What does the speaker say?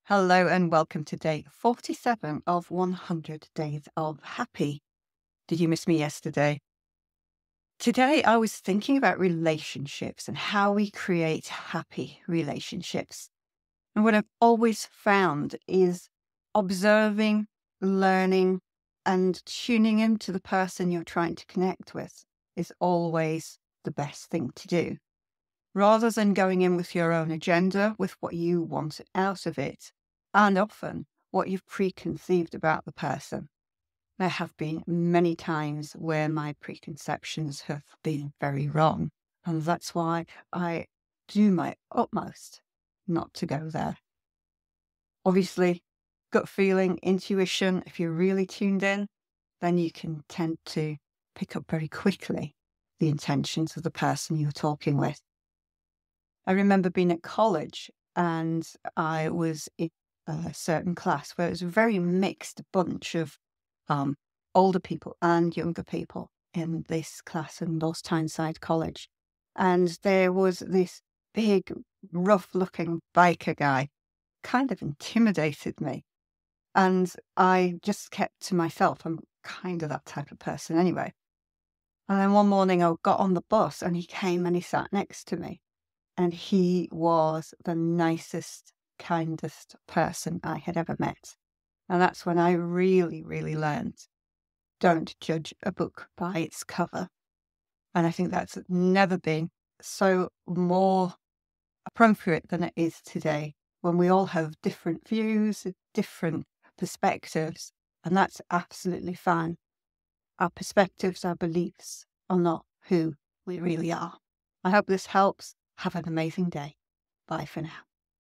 Hello and welcome to day 47 of 100 Days of Happy. Did you miss me yesterday? Today, I was thinking about relationships and how we create happy relationships. And what I've always found is observing, learning, and tuning into the person you're trying to connect with is always the best thing to do. Rather than going in with your own agenda, with what you want out of it, and often what you've preconceived about the person. There have been many times where my preconceptions have been very wrong, and that's why I do my utmost not to go there. Obviously, gut feeling, intuition, if you're really tuned in, then you can tend to pick up very quickly the intentions of the person you're talking with. I remember being at college and I was in a certain class where it was a very mixed bunch of um, older people and younger people in this class in North Tyneside College. And there was this big, rough looking biker guy, kind of intimidated me. And I just kept to myself. I'm kind of that type of person anyway. And then one morning I got on the bus and he came and he sat next to me. And he was the nicest, kindest person I had ever met. And that's when I really, really learned, don't judge a book by its cover. And I think that's never been so more appropriate than it is today, when we all have different views, different perspectives, and that's absolutely fine. Our perspectives, our beliefs are not who we really are. I hope this helps. Have an amazing day. Bye for now.